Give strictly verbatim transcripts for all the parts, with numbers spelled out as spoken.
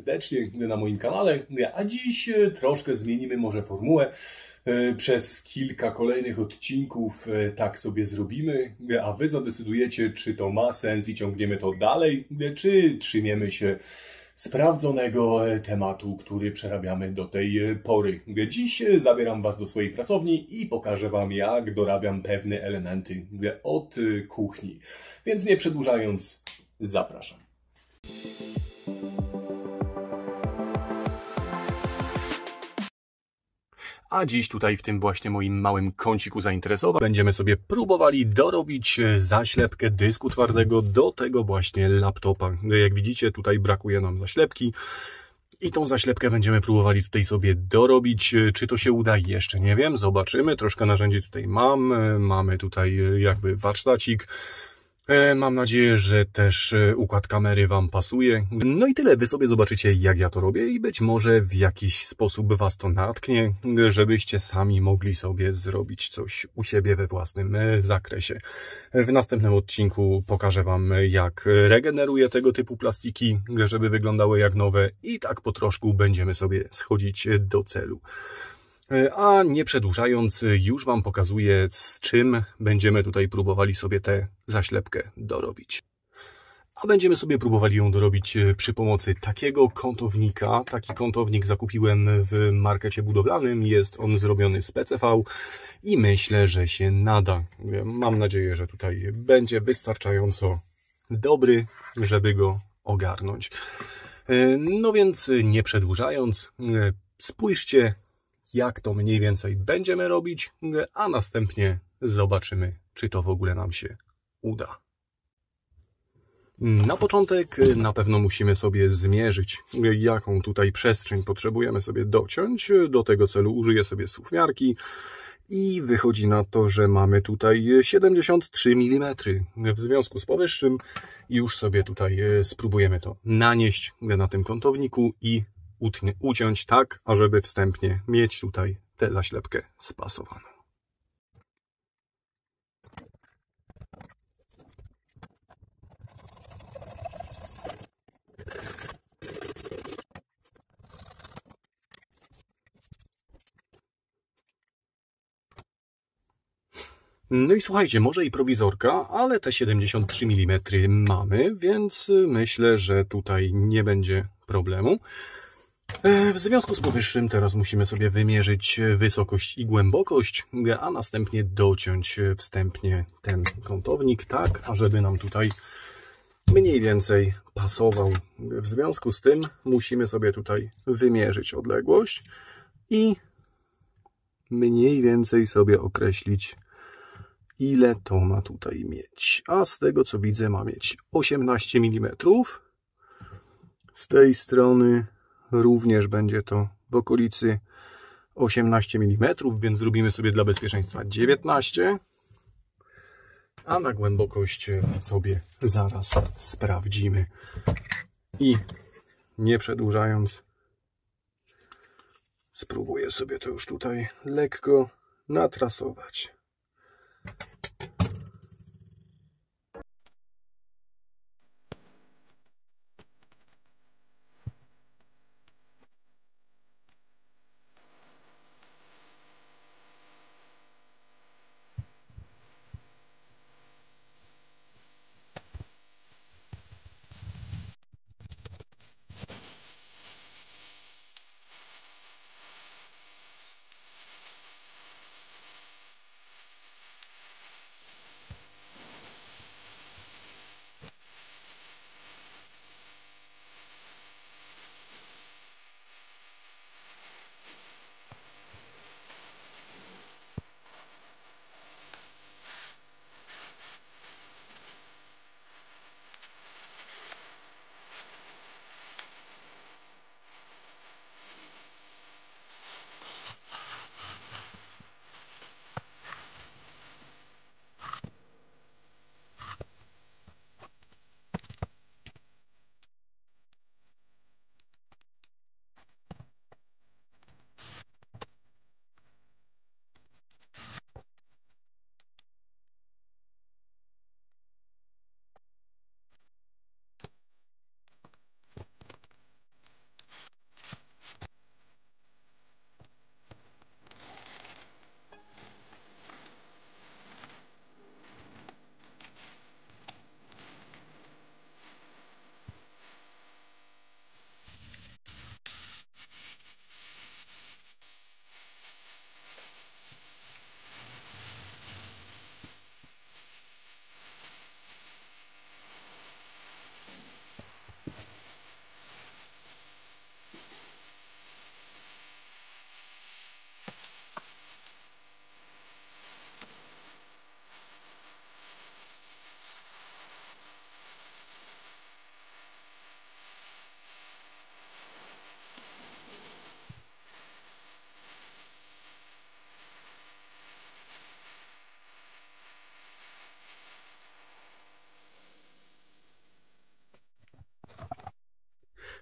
serdecznie na moim kanale, a dziś troszkę zmienimy może formułę. Przez kilka kolejnych odcinków tak sobie zrobimy, a Wy zadecydujecie, czy to ma sens i ciągniemy to dalej, czy trzymiemy się sprawdzonego tematu, który przerabiamy do tej pory. Dziś zabieram Was do swojej pracowni i pokażę Wam, jak dorabiam pewne elementy od kuchni. Więc nie przedłużając, zapraszam. A dziś tutaj w tym właśnie moim małym kąciku zainteresowań będziemy sobie próbowali dorobić zaślepkę dysku twardego do tego właśnie laptopa. Jak widzicie, tutaj brakuje nam zaślepki i tą zaślepkę będziemy próbowali tutaj sobie dorobić. Czy to się uda? Jeszcze nie wiem, zobaczymy. Troszkę narzędzi tutaj mam, mamy tutaj jakby warsztacik. Mam nadzieję, że też układ kamery Wam pasuje. No i tyle. Wy sobie zobaczycie, jak ja to robię i być może w jakiś sposób Was to natknie, żebyście sami mogli sobie zrobić coś u siebie we własnym zakresie. W następnym odcinku pokażę Wam, jak regeneruję tego typu plastiki, żeby wyglądały jak nowe i tak po troszku będziemy sobie schodzić do celu. A nie przedłużając, już Wam pokazuję, z czym będziemy tutaj próbowali sobie tę zaślepkę dorobić. A będziemy sobie próbowali ją dorobić przy pomocy takiego kątownika. Taki kątownik zakupiłem w markecie budowlanym. Jest on zrobiony z P C V i myślę, że się nada. Mam nadzieję, że tutaj będzie wystarczająco dobry, żeby go ogarnąć. No więc nie przedłużając, spójrzcie, jak to mniej więcej będziemy robić, a następnie zobaczymy, czy to w ogóle nam się uda. Na początek na pewno musimy sobie zmierzyć, jaką tutaj przestrzeń potrzebujemy sobie dociąć. Do tego celu użyję sobie suwmiarki i wychodzi na to, że mamy tutaj siedemdziesiąt trzy milimetry. W związku z powyższym już sobie tutaj spróbujemy to nanieść na tym kątowniku i uciąć tak, ażeby wstępnie mieć tutaj tę zaślepkę spasowaną. No i słuchajcie, może i prowizorka, ale te siedemdziesiąt trzy milimetry mamy, więc myślę, że tutaj nie będzie problemu. W związku z powyższym teraz musimy sobie wymierzyć wysokość i głębokość, a następnie dociąć wstępnie ten kątownik tak, ażeby nam tutaj mniej więcej pasował. W związku z tym musimy sobie tutaj wymierzyć odległość i mniej więcej sobie określić, ile to ma tutaj mieć. A z tego co widzę, ma mieć osiemnaście milimetrów. Z tej strony również będzie to w okolicy osiemnaście milimetrów, więc zrobimy sobie dla bezpieczeństwa dziewiętnaście. A na głębokość sobie zaraz sprawdzimy. I nie przedłużając, spróbuję sobie to już tutaj lekko natrasować.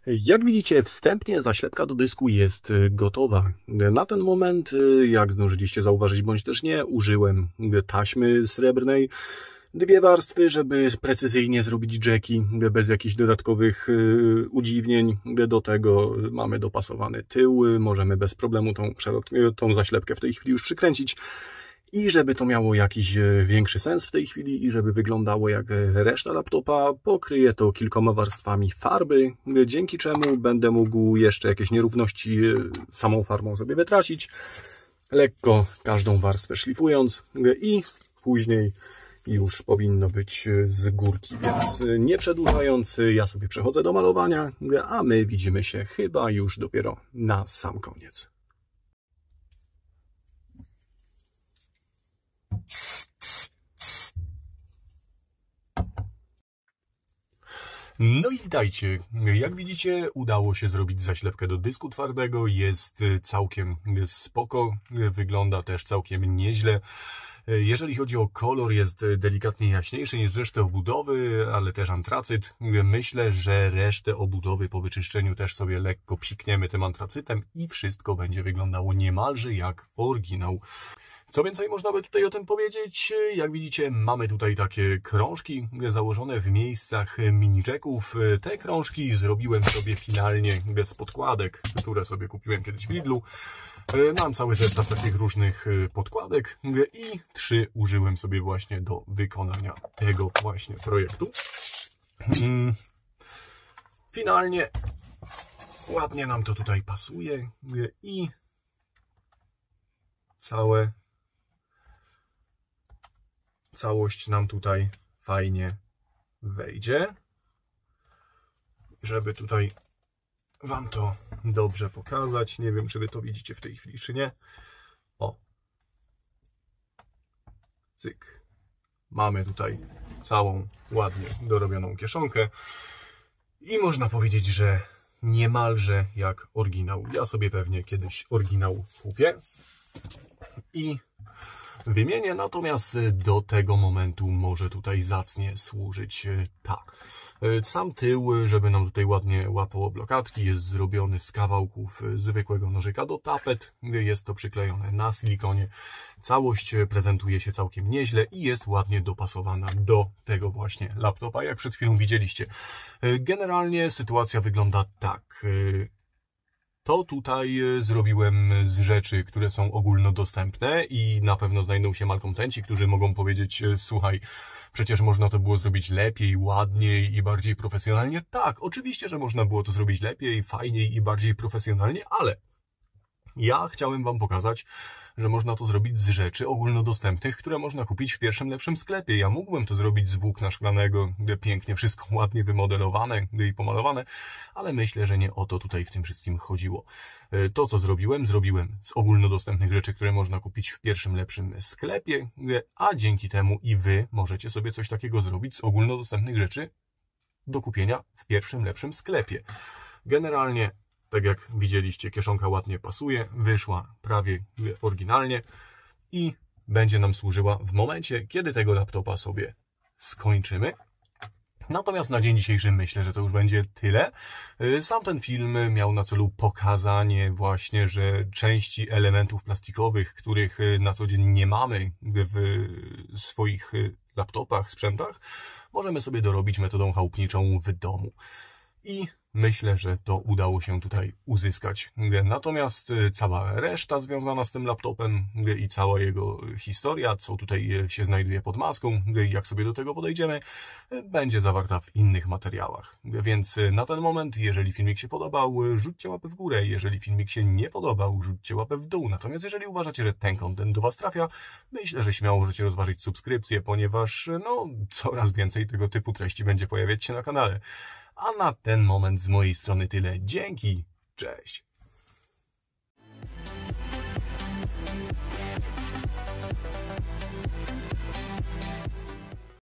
Jak widzicie, wstępnie zaślepka do dysku jest gotowa. Na ten moment, jak zdążyliście zauważyć bądź też nie, użyłem taśmy srebrnej. Dwie warstwy, żeby precyzyjnie zrobić jacki, bez jakichś dodatkowych udziwnień. Do tego mamy dopasowany tył, możemy bez problemu tą, tą zaślepkę w tej chwili już przykręcić. I żeby to miało jakiś większy sens w tej chwili i żeby wyglądało jak reszta laptopa, pokryję to kilkoma warstwami farby, dzięki czemu będę mógł jeszcze jakieś nierówności samą farbą sobie wytracić, lekko każdą warstwę szlifując i później już powinno być z górki, więc nie przedłużając, ja sobie przechodzę do malowania, a my widzimy się chyba już dopiero na sam koniec. No i witajcie. Jak widzicie, udało się zrobić zaślepkę do dysku twardego. Jest całkiem spoko. Wygląda też całkiem nieźle. Jeżeli chodzi o kolor, jest delikatnie jaśniejszy niż resztę obudowy, ale też antracyt. Myślę, że resztę obudowy po wyczyszczeniu też sobie lekko psikniemy tym antracytem i wszystko będzie wyglądało niemalże jak oryginał. Co więcej można by tutaj o tym powiedzieć? Jak widzicie, mamy tutaj takie krążki założone w miejscach mini jacków. Te krążki zrobiłem sobie finalnie z podkładek, które sobie kupiłem kiedyś w Lidlu. Mam cały zestaw takich różnych podkładek i trzy użyłem sobie właśnie do wykonania tego właśnie projektu. Finalnie ładnie nam to tutaj pasuje i całe całość nam tutaj fajnie wejdzie. Żeby tutaj Wam to dobrze pokazać. Nie wiem, czy Wy to widzicie w tej chwili, czy nie. O. Cyk. Mamy tutaj całą ładnie dorobioną kieszonkę. I można powiedzieć, że niemalże jak oryginał. Ja sobie pewnie kiedyś oryginał kupię i wymienię, natomiast do tego momentu może tutaj zacnie służyć ta. Sam tył, żeby nam tutaj ładnie łapało blokadki, jest zrobiony z kawałków zwykłego nożyka do tapet. Jest to przyklejone na silikonie. Całość prezentuje się całkiem nieźle i jest ładnie dopasowana do tego właśnie laptopa, jak przed chwilą widzieliście. Generalnie sytuacja wygląda tak. To tutaj zrobiłem z rzeczy, które są ogólnodostępne i na pewno znajdą się malkontenci, którzy mogą powiedzieć: słuchaj, przecież można to było zrobić lepiej, ładniej i bardziej profesjonalnie. Tak, oczywiście, że można było to zrobić lepiej, fajniej i bardziej profesjonalnie, ale ja chciałem Wam pokazać, że można to zrobić z rzeczy ogólnodostępnych, które można kupić w pierwszym lepszym sklepie. Ja mógłbym to zrobić z włókna szklanego, gdzie pięknie wszystko ładnie wymodelowane i pomalowane, ale myślę, że nie o to tutaj w tym wszystkim chodziło. To, co zrobiłem, zrobiłem z ogólnodostępnych rzeczy, które można kupić w pierwszym lepszym sklepie, a dzięki temu i Wy możecie sobie coś takiego zrobić z ogólnodostępnych rzeczy do kupienia w pierwszym lepszym sklepie. Generalnie, tak jak widzieliście, kieszonka ładnie pasuje, wyszła prawie oryginalnie i będzie nam służyła w momencie, kiedy tego laptopa sobie skończymy. Natomiast na dzień dzisiejszy myślę, że to już będzie tyle. Sam ten film miał na celu pokazanie właśnie, że części elementów plastikowych, których na co dzień nie mamy w swoich laptopach, sprzętach, możemy sobie dorobić metodą chałupniczą w domu. I myślę, że to udało się tutaj uzyskać. Natomiast cała reszta związana z tym laptopem i cała jego historia, co tutaj się znajduje pod maską, jak sobie do tego podejdziemy, będzie zawarta w innych materiałach. Więc na ten moment, jeżeli filmik się podobał, rzućcie łapę w górę. Jeżeli filmik się nie podobał, rzućcie łapę w dół. Natomiast jeżeli uważacie, że ten content do Was trafia, myślę, że śmiało możecie rozważyć subskrypcję, ponieważ no, coraz więcej tego typu treści będzie pojawiać się na kanale. A na ten moment z mojej strony tyle. Dzięki, cześć!